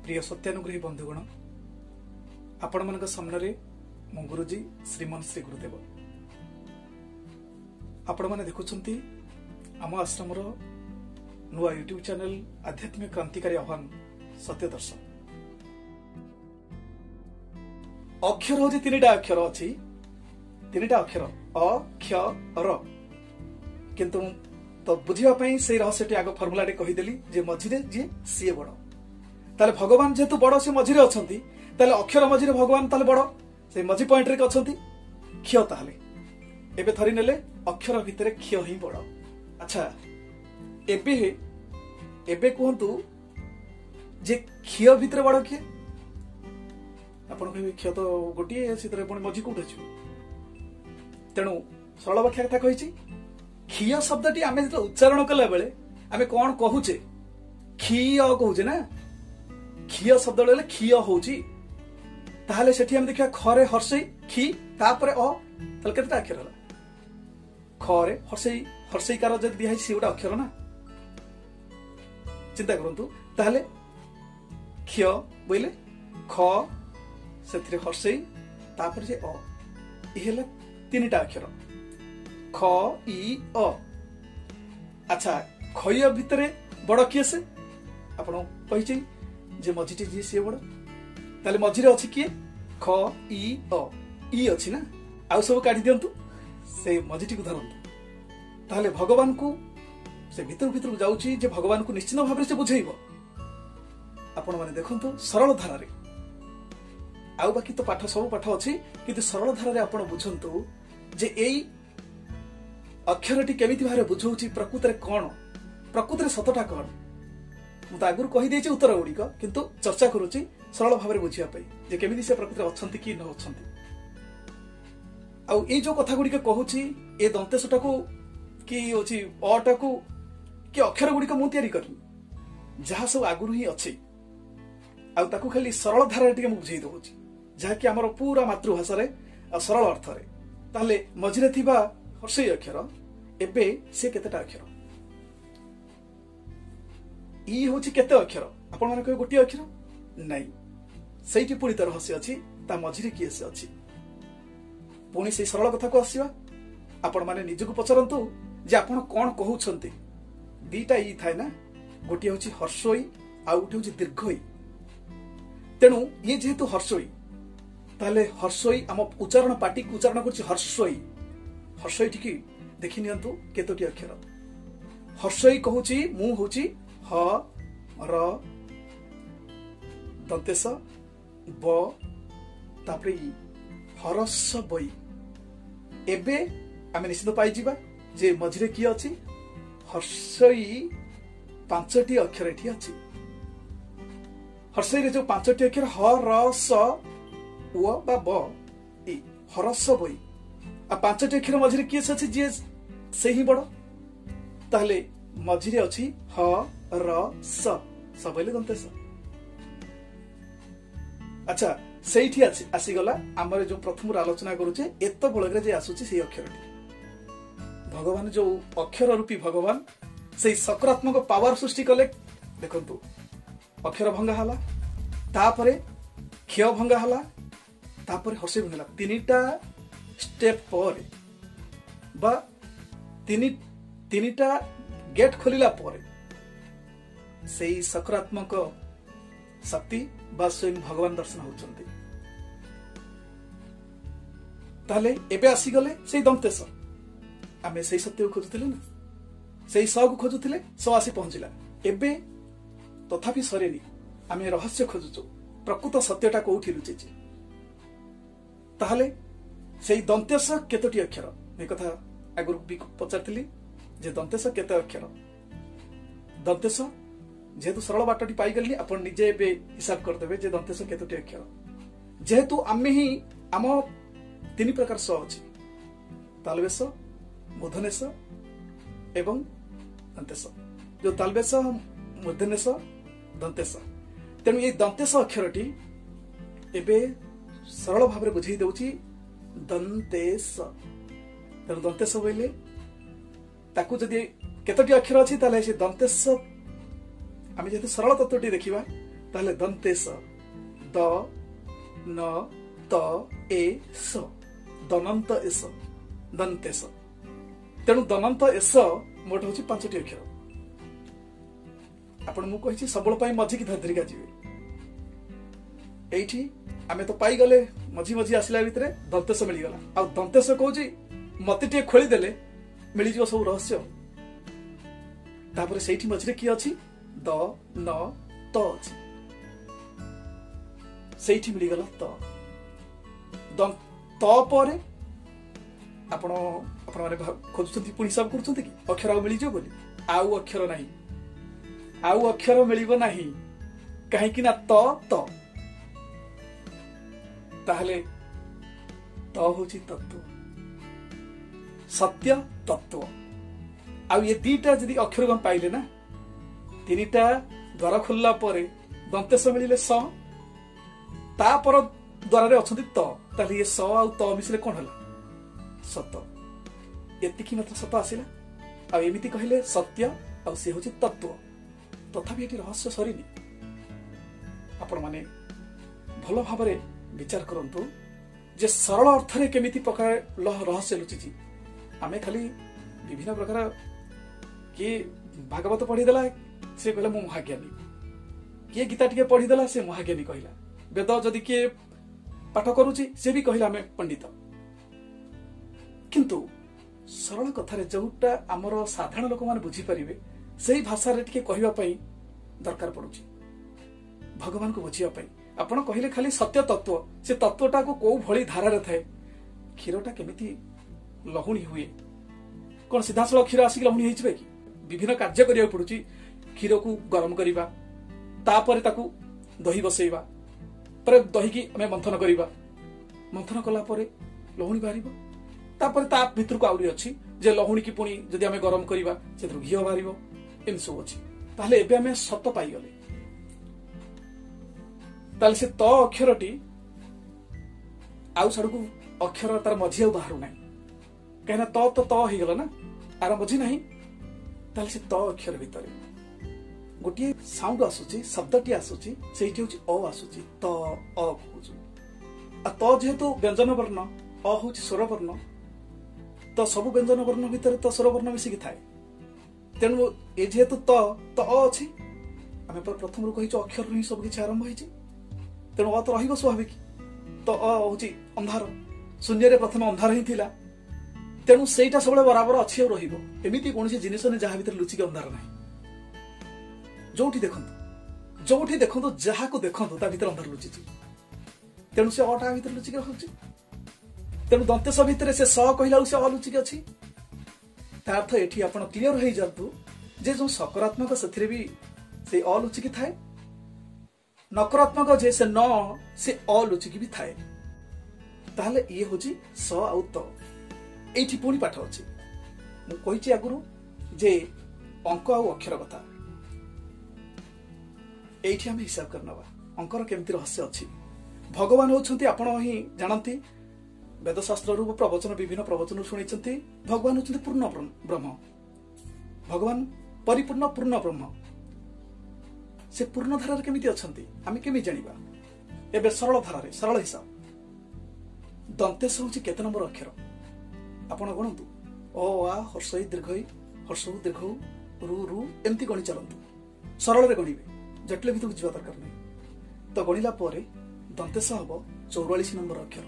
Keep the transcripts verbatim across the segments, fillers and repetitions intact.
प्रिय सत्यानुग्रही बंधुगण आपण मान सामने मो गुरुजी श्रीमान श्री गुरुदेव आपण मैंने देखुंट आम आश्रम नुआ यूट्यूब चैनल आध्यात्मिक क्रांतिकारी आह्वान सत्य दर्शन अक्षर हूँ तीन अक्षर अच्छी तीन अक्षर अ क्ष र किंतु तो बुझापी से रहस्य आग फर्मुला कहीदेली जे मझिरे जी सी बड़ ताले भगवान जेहेतु बड़ सी मझिरे अच्छा ताले अक्षर मझिरे भगवान ताले बड़ से मझी पॉइंट रे अच्छा क्ष ताले एबे थरी नेले अक्षर भितर क्ष ही बड़। अच्छा एबे एबे कहतु जे क्ष भितर बड़ किए आपण कहे क्ष तो गोटे से मझी कौट अच्छे तेणु सरल व्याख्या कथा कही क्षीय शब्द आम जो उच्चारण कला बेले आम कौन कहूचे क्षीय कहूचे ना क्षीय शब्द बेले क्षीय होची ताहले सेठी हम देखिया खरे हर्षई खी तापरे अ ताले केतेटा अक्षर हला खरे हर्षई हर्षईकार जदि दिया सी गोटे अक्षर ना चिंता करंतु ताहले क्ष बोले ख सेथिरे हर्षई तापरे जे अ इ हेला तीनटा अक्षर ख इ अ। अच्छा खय भितरे बड़ किए से आपण कहिछि जे मझिटी जी सी बड़ ताले मझिरे अछि किए ख इ अ इ अछि ना आउ सब काढी दियंतु से मझिटी को धरंतु ताले भगवान को से भीतर भीतर जाउछि जे भगवान को निश्चित भाव से बुझेइबो आपण माने देखंतु सरल धारा रे आउ बाकी तो पाठ सब पाठ अछि किंतु सरल धारा रे आपण बुझंतु जे एई अक्षरटी केमिति भारे बुझौछि प्रकृत रे कोन प्रकृत रे सतटा कोन मु त आगुर कहि देछि उत्तर गुड़िक किंतु चर्चा करूछि सरल भाव में बुझिया पाई जे केमिति से प्रकृत रे अछंती कि न अछंती आउ ए जो कथा गुड़िक कहूछि ए दंतेशटा को कि होछि अटा को कि अक्षर गुड़िक मु तयारी करनी जहा सब आगुर ही अछि आउ ताकू खाली सरल धारा टिके मु बुझेइ दउछि जहा कि हमर पूरा मातृभाषा रे सरल अर्थ रे ताले मझिरे थिबा हर्षई अक्षर एबे से केतेटा अक्षर इ होछि केते अक्षर आपण माने कहे गोटी अक्षर नाही सेठी पुरी त रहस्य अछि ता मझिरे किए से अछि पुणी से सरल कथा को आसीबा आपण माने निजको पचरंतु जे आपण कोन कहउछंती दीटा इ थाय ना गोटी होछि हर्षई आ गोटी होछि दीर्घई तेनु ये जेहेतु हर्षई ताले हर्षई आम उच्चारण पाटी उच्चारण करछि हर्षई हर्षई टिकी देखि नियंतु केतोटी अक्षर हर्षई कहूछि मु होछि ह र दंतेश ब तापरे इ हरस बई एबे आमे निश्चित पाई जिबा जे मझिरे की अछि हर्षई पांचटी अक्षर एठी अछि हर्षई रे जो पांचटी अक्षर ह र स व बा ब इ हरस बई आ पांचटी अक्षर मझिरे किए से जे से ही बड़ ताहले मझिरे अछि ह र स सबले दंतेश। अच्छा सेठी अछि आसी गला हमर जो प्रथम आलोचना करूचे एत बळगरे जे आसुची से अक्षरटी भगवान जो अक्षर रूपी भगवान से सकारात्मक पावर सृष्टि कले देखंतु अक्षर भंगा हला तापरे क्ष भंगा हला तापरे हर्षई भंगा तीनटा स्टेप पर बा तीन तीनटा गेट खोलिला पर से सकारात्मक शक्ति बा स्वयं भगवान दर्शन होचंती ताले एबे आसी गले से दंतेश आमे से सत्य को खोजुथिले ना से स को खोजुथिले स आसी पहुंचिला एबे तथापि सरेनी आमे रहस्य खोजुचो प्रकृत सत्यटा कोठी लुचिछि ताहले से दंतेश केतोटी अक्षर ए कथा आगुर भी पचारथिली जे दंतेश केते अक्षर दंतेश जेहेतु सरल बाटटी पाई गली आपण निजे एबे हिसाब कर देबे जे दंतेश केतोटी अक्षर जेहेतु आमे ही आम तीन प्रकार स अछि तालवेश मूर्धनेश एवं दंतेश जो तालवेश मूर्धनेश दंतेश तेणु ये दंतेश अक्षरटी एबे सरल भाव में बुझे दउची दंतेश तेणु दंतेश बोले ताकू जदि केतोटी अक्षर अछि ताले से दंतेश आमे जेतु सरल तत्वटी देखिबा ताहले दन्तेस द न त ए स दनंत एस दन्तेस। तेणु दनंत एस मोट हूँ पांचटी अक्षर। आपण मु कहि सबल मझी की धरिका जी एठी आमे तो पाई गले मझी मझी आसला भितर दंतेश मिलगला आ दंतेश कहूँ मत टे खोली देले मिल जो सब रहस्य। तापर सेठी मझे किए अच्छी द न त अच्छी सेठी मिलगला त त पर आपण आपण माने खोजुछंती पुणी सब करछंती कि अक्षर आ मिल जो बोली आउ अक्षर नाही आउ अक्षर मिलिबो नाही काहे कि ना त त ताहले त होची तत्व सत्य तत्व आउ ये दीटा जदि अक्षर को पाइले ना तीनटा द्वार खोलला परे दंतेश मिलिले स ता पर द्वार रे अछंती त ताहले ये स आउ त मिसले कोन हला सत एतिकी मात्र सत आसिला आ एमिति कहिले सत्य आ से होची तत्व। तथापि एटी रहस्य सरीनी आपण माने भलो भाबरे विचार करंतु जे सरल अर्थ रे केमिति प्रकार रहस्य लुचिची। आमे खाली विभिन्न प्रकार किए भागवत पढ़ी देला से कहला मु महाज्ञानी किए गीता टिके पढ़ी देला से महाज्ञानी कहला वेद जदि किए पाठ करूची से भी कहला आमे पंडित। किंतु सरल कथारे जोटा आमर साधारण लोक माने बुझी परिबे सेही भाषा रे टिके कहबा पई दरकार पड़ुची भगवान को बुझिया पई। आपण कहिले खाली सत्य तत्व से तत्वटा को को भली धारा रे थाए क्षीरटा केमिति लहुणी हुए कोन सीधा सळ क्षीर आसी लहुणी हेइछबे कि विभिन्न कार्य करिया पड़ुची। क्षीर को गरम करिबा तापर ताकू दही बसैबा पर दही की हमें मंथन करिबा मंथन कला परे लहुणी बारिबो तापर ता भितर को आउरी अछि जे लहुणी की पुणी जदि हमें गरम करिबा सेथु घी बारिबो एम सब अछि। ताहले एबे हमें सत पाई गले ताले से त अक्षरटी आउ सडकू अक्षर तार मझी आउ बाहरु नाही कहना त तो त ही गला ना आर मझी नाही ताले से त अक्षर भितर गोटे साउंड आसुची शब्दटी आसुची सेठी होची अ आसुची त अ कहूछु आ त जेहेतु व्यंजन वर्ण अ होची स्वर वर्ण तो सब व्यंजन वर्ण भितर तो स्वर वर्ण मिसिकी थाए तेणु ए जेहेतु त त अ अछि आमे प्रथम रु कहिचो अक्षर हि सब किछ आरंभ होइछि तेणु अ तो रहिबो स्वाभाविक तो अ होची अंधार शून्य रे प्रथम अंधार ही थिला तेणु सेटा सबले बराबर अछि और रहिबो एमिति कोनसी जिनिस ने जहा भितर लुचि के अंधार नाही जोठी देखंतु जोठी देखंतु जहा को देखंतु ता भितर अंधार लुचि तेणु से अटा भितर लुचि के रहउछि तेणु दंतेश भितर से स कहिला से अ लुचि के अछि ता अर्थ एठी आपण क्लियर होई जातु जे जो सकारात्मक सथिरे भी से अ लुचि के थाए नकारात्मक जे से न से अ लुचि के भी थाए ताहले ये होची स आउ त एठी पुणी पाठ अछि मु कहिछि आगुरु जे अंक आउ अक्षर कथा एठी हम हिसाब करनबा अंकर केमति रहस्य अछि। भगवान होछंती आपण ही जानंती वेदशास्त्र रूप प्रवचन विभिन्न प्रवचन शुणी भगवान होछंती पूर्ण ब्रह्म भगवान परिपूर्ण पूर्ण ब्रह्म से पूर्ण धारा केमिति अछंती आमे केमि जानिबा एबे सरल धारा रे सरल हिसाब दंतेश होछि केते नंबर अक्षर आपण गणंतु ओ आ हर्षई दीर्घई हर्षउ दीर्घउ रु रु एमति गणि चलंतु सरल रे गणिबे जटले भितरु जिवा दरकार नै तो गणिला परे दंतेश हबो चौवालीस नंबर अक्षर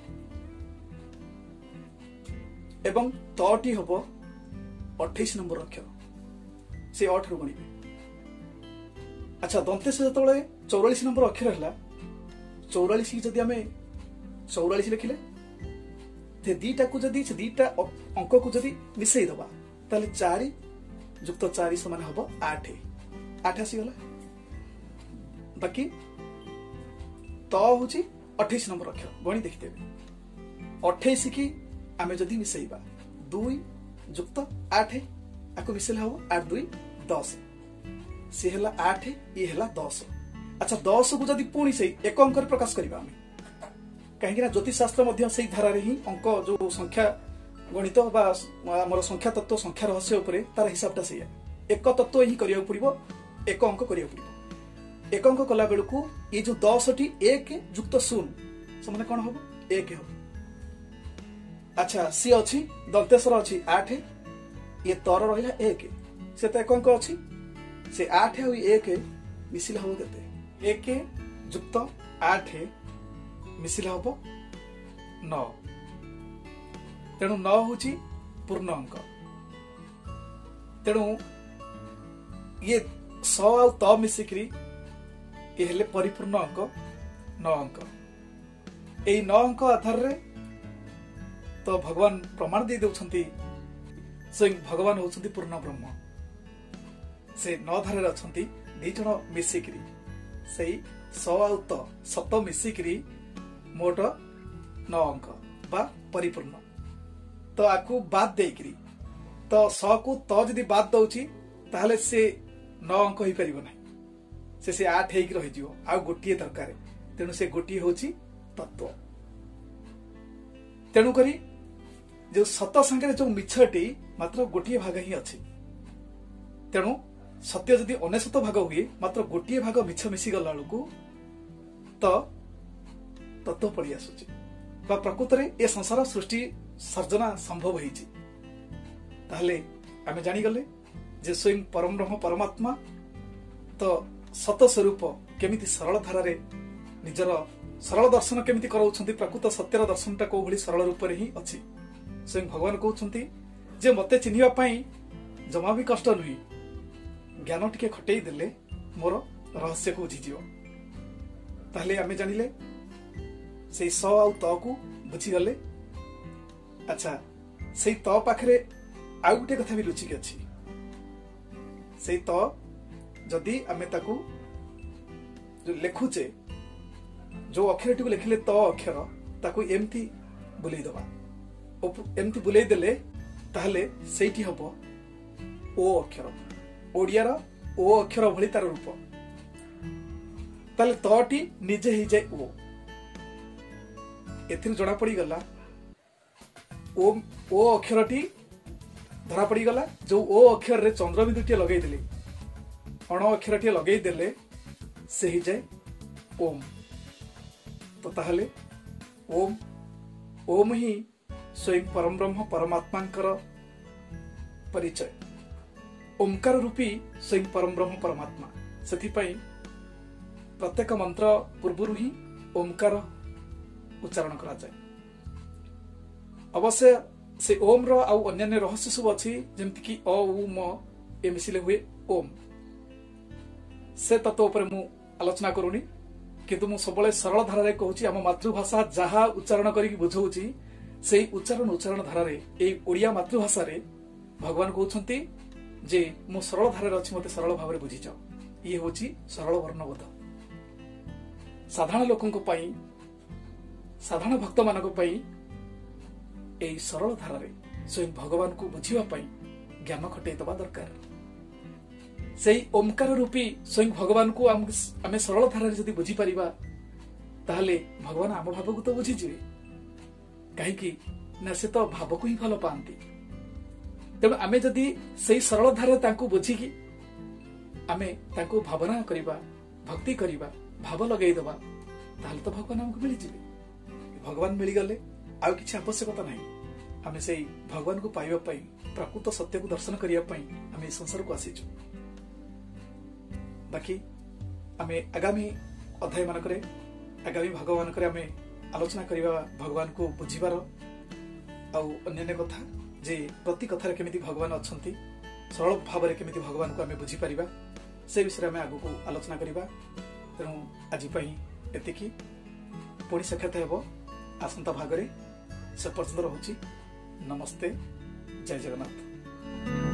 एवं तटी हबो अट्ठाईस नंबर अक्षर से आठ रु गणिबे। अच्छा दंतेश जतले चौवालीस नंबर अक्षर हला चौवालीस की जदि हमें चौवालीस लिखिले ते दीटा को जदि से दीटा अंक को जदि मिसई दबा ताले चार युक्त चार समान हबो आठ आठ आसी गला बाकी त होची अट्ठाईस नंबर अक्षर गणि देखितेबे अट्ठाईस की आमे जदि मिसईबा दुई युक्त आठ आको मिसले हबो आठ दुई दस से हला आठ ये हला दस। अच्छा दस को जदि पुणी से एक अंक प्रकाश करिबा आमे कहीं ना ज्योतिष शास्त्र मध्य से धारा रे ही अंक जो संख्या गणित बा हमर संख्या तत्व संख्या रहस्य उपरे तार हिसाबटा से एक तत्व ही करिया पड़िबो एक अंक करिया पड़िबो एक अंक कला बेलू को ये जो दस टी एक जुक्त शून्य से कौन हम एक हम। अच्छा सी अच्छी दंतेश्वर अच्छी आठ ये तर रहा एक से तो एक अंक अच्छी से आठ आ एक मिसिले हम के एक जुक्त आठ मिसिले हम नौ तेणु नौ हूँ पूर्ण अंक। तेणु ये सौ आ त मिसिकी ये हेले परिपूर्ण अंक नौ अंक। यही नौ अंक आधार रे तो भगवान प्रमाण दे दउछंती स्वयं भगवान होउछंती पूर्ण ब्रह्म। से नौ धारे अछंती दी जण मिसिकी से सौ आ त सत मिसिकी मोट नौ अंक बा परिपूर्ण। तो आकु बाद देकरी तो सौ को तो जदि बाद दउची ताहले से नौ अंक ही परिबो नै से से आठ हेक रहि जिवो आ गोटिए दरकार। तेणु से गोटिए होची तत्व। तेणु करी जो सत संगे जो मिछटी मात्र गोटिए भाग ही अछि। तेणु सत्य जदि अनेशत भाग हुए मात्र गोटिए भाग मिछ मिसी गला को तो तत्व पड़ी आसुची बा प्रकृत रे ए संसार सृष्टि सर्जना संभव होईची। ताहले आमे जानी गले जे स्वयं परम ब्रह्म परमात्मा तो सत स्वरूप केमिति सरल धारा रे निजर सरल दर्शन केमिति कराउछंती। प्रकृत सत्यर दर्शनटा को भली सरल रूप रे ही अछि। स्वयं भगवान कहउछंती जे मते चिन्हिबा पई जमा भी कष्ट नुही ज्ञान टिके खटेई देले मोर रहस्य को बुझी जिवो। ताहले आमे जानिले से सौ आ त को बुझी गले। अच्छा से त पाखरे आ गुटे कथा भी लुचिक अछि। से त जदि आमे ताकू जो लेखुचे जो अक्षर टी लिखिले त अक्षर ताकू एमती बुलेई दबा एमती बुलेई देले ताहले सेठी हबो ओ अक्षर ओडियार ओ अक्षर भली तार रूप। ताले तटी निजे ही जाय ओ एथिर जणा पड़ी गला ओ ओ अक्षरटी धरा पड़ी गला। जो ओ अक्षर रे चंद्रबिंदु टी लगेई देले अण अक्षर टी लगेई देले से ही जाय ओम। तो ताहले ओम ओम ही स्वयं परम ब्रह्म परमात्मांकर परिचय। ओंकार रूपी स्वयं परम ब्रह्म परमात्मा। सेथि पई प्रत्येक मंत्र पूर्व ही ओंकार उच्चारण करा जाए। अवश्य से ओम रो आउ अन्य रहस्य सब अछि जेमति कि अ उ म ए मिसिले हुए ओम। से तत्व ऊपर मु आलोचना करूनी किंतु मु सबले सरल धारा रे कहूची हम मातृभाषा जहा उच्चारण करी बुझौची सेही उच्चारण उच्चारण धारा रे ए ओडिया मातृभाषा रे भगवान कहउछंती जे मु सरल धारा रे अछि मते सरल भाव रे बुझी जाओ। ये होची सरल वर्णबोध। साधारण लोकन को पई साधारण भक्त मानको पई एई सरल धारा रे स्वयं भगवान को बुझिबा पई ज्ञान खटे दबा दरकार। सेई ओमकार रूपी स्वयं भगवान को आमे सरल धारा रे जदि बुझी परिबा ताहले भगवान आम भाव को तो बुझी जिवे। काहे कि ना से तो भाव को ही भलो पांती। तेणु आमे जदि सेई सरल धारा तांको बुझी कि आमे तांको भावना करिबा भक्ति करिबा भाव लगेई दबा ताहले तो भगवान हमको मिली जिवे। भगवान मिली गले आ किछि आवश्यकता नाही। आमे सेई भगवान को पाइबा पई प्रकृत सत्य को दर्शन करिया पई आमे संसार को आसीछु। बाकी आमे आगामी अध्याय मानकरे आगामी भाग मानकरे आमे आलोचना करिबा भगवान को बुझिबार आउ अन्य कथा जे प्रति कथा रे केमिति भगवान अछंती सरल भाव रे केमिति भगवान को आमे बुझी परिबा से विषय आमे आगु को आलोचना करिबा। तेणु आज पई एतिकी पुणी साक्षात हेबो आसंता भागरे से पर्यंत रहुची। नमस्ते जय जगन्नाथ।